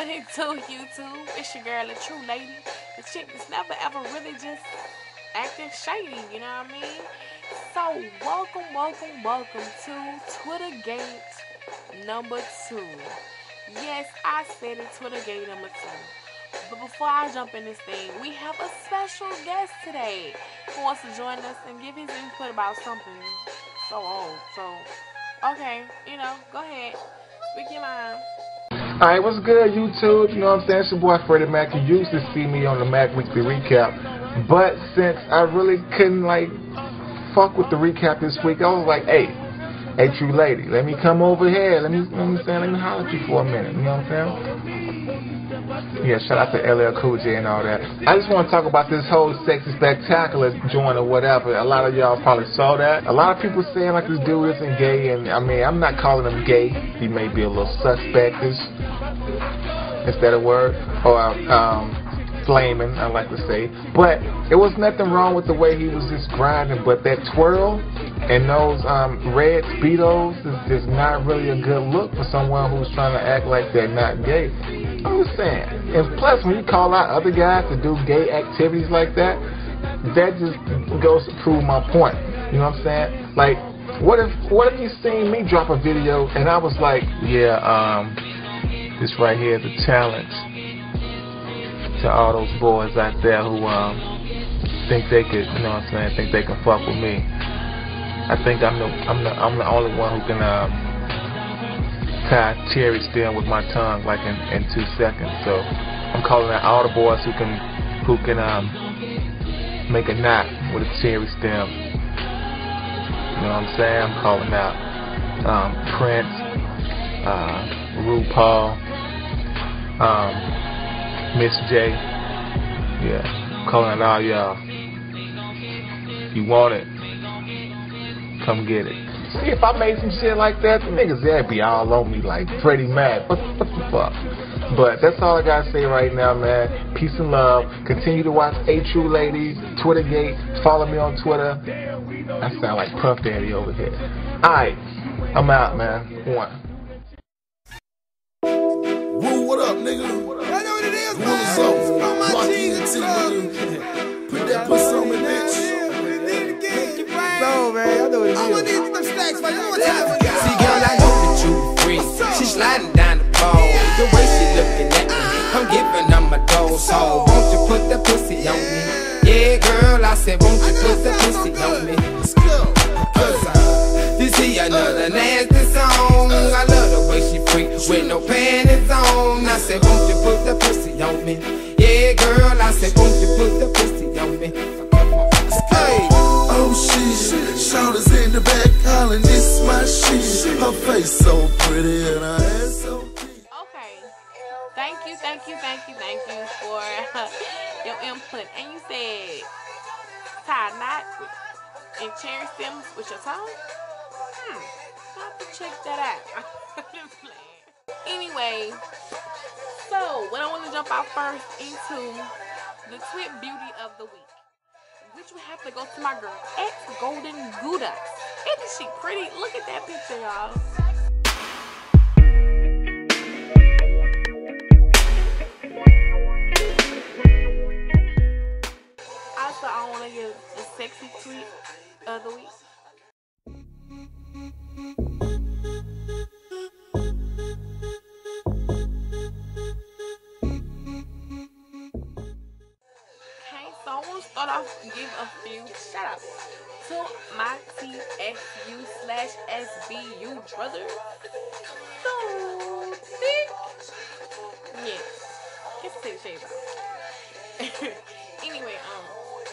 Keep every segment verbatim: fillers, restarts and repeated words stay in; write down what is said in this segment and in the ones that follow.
What it do, YouTube? It's your girl, the true lady. The chick that's never ever really just acting shady, you know what I mean? So, welcome, welcome, welcome to Twitter Gate number two. Yes, I said it, Twitter Gate number two. But before I jump in this thing, we have a special guest today who wants to join us and give his input about something so old. So, okay, you know, go ahead. Speak your mind. Alright, what's good, YouTube? You know what I'm saying? It's your boy Freddie Mac. You used to see me on the Mac Weekly Recap, but since I really couldn't, like, fuck with the recap this week, I was like, hey, hey, true lady, let me come over here. Let me, you know what I'm saying? Let me holler at you for a minute. You know what I'm saying? Yeah, shout out to L L Cool J and all that. I just want to talk about this whole Sexy Spectacular joint or whatever. A lot of y'all probably saw that. A lot of people saying like this dude isn't gay, and I mean, I'm not calling him gay. He may be a little suspectish. Is that a word? Or um, flaming, I like to say. But it was nothing wrong with the way he was just grinding. But that twirl and those um, red Speedos is, is not really a good look for someone who's trying to act like they're not gay. I'm just saying. And plus, when you call out other guys to do gay activities like that, that just goes to prove my point. You know what I'm saying? Like, what if what if you seen me drop a video and I was like, yeah, um, this right here is a challenge to all those boys out there who um think they could, you know what I'm saying, think they can fuck with me. I think I'm the I'm the I'm the only one who can um tie cherry stem with my tongue like in, in two seconds. So I'm calling out all the boys who can who can um make a knot with a cherry stem. You know what I'm saying? I'm calling out um Prince, uh RuPaul, um Miss J. Yeah, I'm calling out all y'all. You want it? Come get it. See, if I made some shit like that, the niggas that'd be all on me like Freddie Mac. What, what the fuck? But that's all I gotta say right now, man. Peace and love. Continue to watch A True Lady, Twittergate. Follow me on Twitter. I sound like Puff Daddy over here. Alright, I'm out, man. One. Woo, what up, nigga? I know what it is, man. What's up? On my Block jeans, E N T, bro. nigga. Put that pussy on me, bitch. No, man, I know what it is. I want these them stacks, man. One time for y'all. See, girl, I know that you free. She sliding down the pole. The way she looking at me, I'm giving her my dose. So won't you put the pussy on me? Yeah, girl, I said, won't you put the pussy on me? Let's go. Cause uh, you see another nasty song. I love the way she freak with no panties on. I said, won't you put the pussy on me? Yeah, girl, I said, won't you put the pussy on me? Hey. Oh shit, shoulders in the back, hollering, this my shit. Her face so pretty and her ass so big. Okay. Thank you, thank you, thank you, thank you for uh, your input. And you said tie a knot with, and cherry stems with your tongue? Hmm. I'll have to check that out. I'm just playing. Anyway, so what I want to jump out first into the Twit Beauty of the Week, which we have to go to my girl, X Golden Gouda. Isn't she pretty? Look at that picture, y'all. Also, I want to give the sexy tweet of the week. So I want to start off and give a few shout outs to my T S U slash S B U brothers. So thick. Yes. Get to take the shades out. Anyway, um,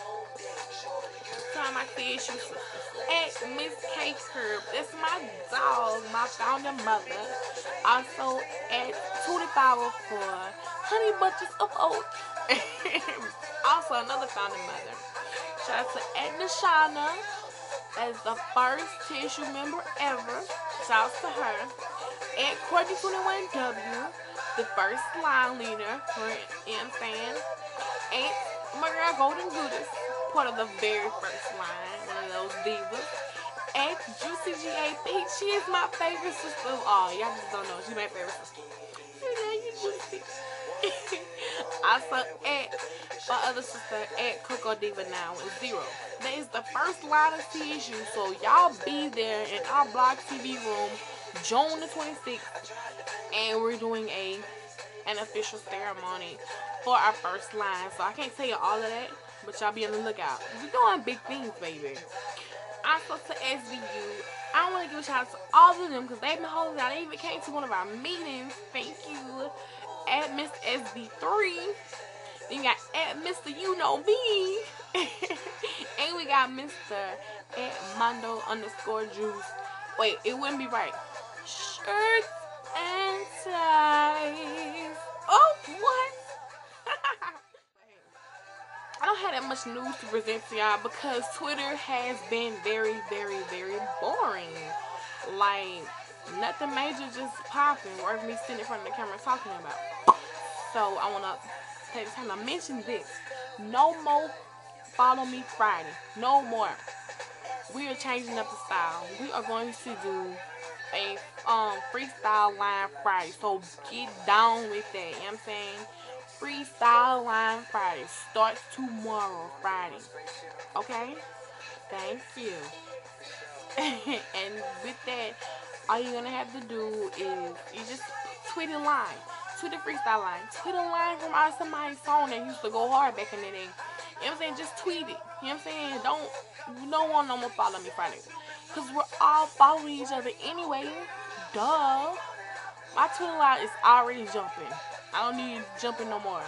to my T S U sisters. At Miss K Curb. That's my dog, my founder mother. Also at twenty-five oh four Honey Bunches of Oats. Also another founding mother. Shout out to Edna Shauna as the first tissue member ever. Shout out to her. At Courtney twenty-one W, the first line leader for M Fan. And my girl Golden Goodis, part of the very first line, one of those divas. At Juicy G A P, she is my favorite sister of all. Y'all just don't know, she's my favorite sister. And then you just Also at my other sister at Coco Diva now with zero. That is the first line of C S U, so y'all be there in our Blog T V room June the twenty-sixth, and we're doing a an official ceremony for our first line. So I can't tell you all of that, but y'all be on the lookout. We're doing big things, baby. Also to S V U, I want to give a shout out to all of them because they've been holding down. They even came to one of our meetings. Thank you. At Miss S B three. Then you got at Mister You Know Me. And we got Mister at Mondo underscore Juice. Wait, it wouldn't be right. Shirts and ties. Oh, what? I don't have that much news to present to y'all because Twitter has been very, very, very boring. Like, nothing major just popping worth me sitting in front of the camera talking about. So I want to take the time to mention this. No more Follow Me Friday. No more. We are changing up the style. We are going to do a um freestyle line Friday. So get down with that. You know what I'm saying? Freestyle line Friday starts tomorrow, Friday. Okay? Thank you. And with that, all you're gonna have to do is you just tweet a line. Tweet a freestyle line. Tweet a line from out somebody's song that used to go hard back in the day. You know what I'm saying? Just tweet it. You know what I'm saying? Don't you don't want no more Follow Me Friday. Cause we're all following each other anyway. Duh. My Twitter line is already jumping. I don't need jumping no more.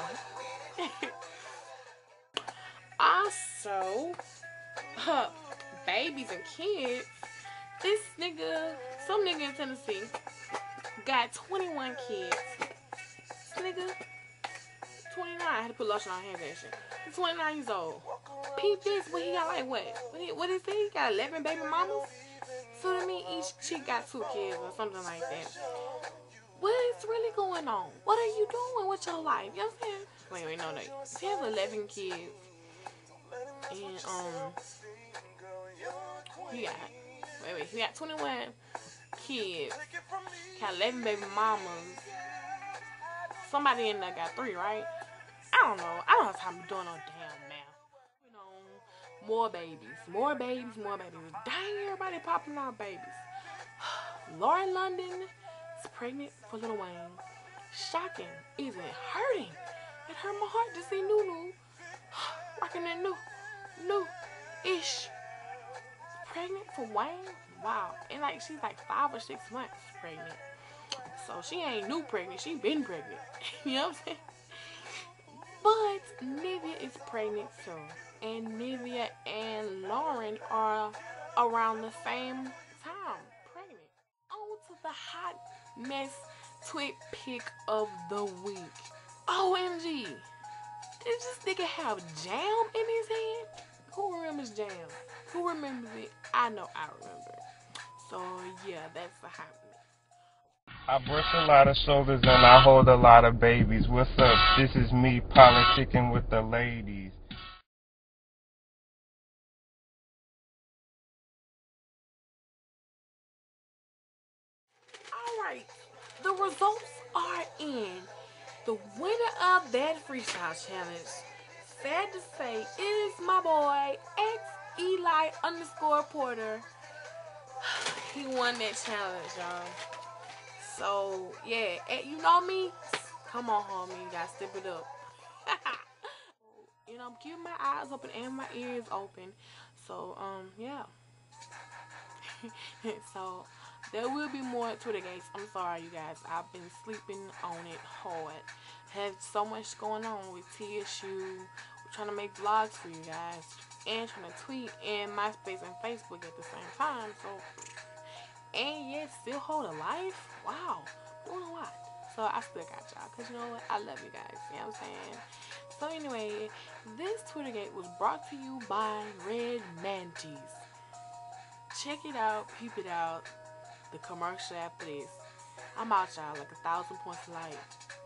Also, huh, babies and kids. This nigga, some nigga in Tennessee, got twenty-one kids. This nigga, twenty-nine. I had to put lotion on hands and shit. He's twenty-nine years old. Peep this, but he got like what? What, he, what is he? He got eleven baby mamas? So that means each chick got two kids or something like that. What is really going on? What are you doing with your life? You know what I'm saying? Wait, wait, no, no. He has eleven kids. And, um, he got, wait, wait, he got twenty-one kids. Got eleven baby mamas. Somebody in there got three, right? I don't know. I don't have time to be doing no damn math. You know, more babies. More babies, more babies. Dang, everybody popping out babies. Lauren London is pregnant for Lil Wayne. Shocking. Is it hurting? It hurt my heart to see Nunu rocking that new, new-ish. Pregnant for Wayne? Wow. And like, she's like five or six months pregnant. So she ain't new pregnant. She been pregnant. You know what I'm saying? But Nivea is pregnant too. And Nivea and Lauren are around the same time pregnant. On to the hot mess twit pick of the week. O M G. Did this nigga have jam in his hand? Who remembers jam? Who remembers it? I know I remember it. So yeah, that's the hot mess. I brush a lot of shoulders and I hold a lot of babies. What's up? This is me politicking with the ladies. Alright, the results are in. The winner of that freestyle challenge, sad to say, is my boy X Eli underscore Porter. He won that challenge, y'all. So yeah, you know me. Come on, homie, you gotta step it up. You know, I'm keeping my eyes open and my ears open. So um, yeah. So there will be more Twitter gates. I'm sorry, you guys. I've been sleeping on it hard. Have so much going on with T S U. We're trying to make vlogs for you guys. And trying to tweet and MySpace and Facebook at the same time. So, and yet still hold a life? Wow. Doing a lot. So I still got y'all. Because you know what? I love you guys. You know what I'm saying? So anyway, this Twitter gate was brought to you by Red Mantis. Check it out. Peep it out. The commercial after this. I'm out, y'all, like a thousand points of light.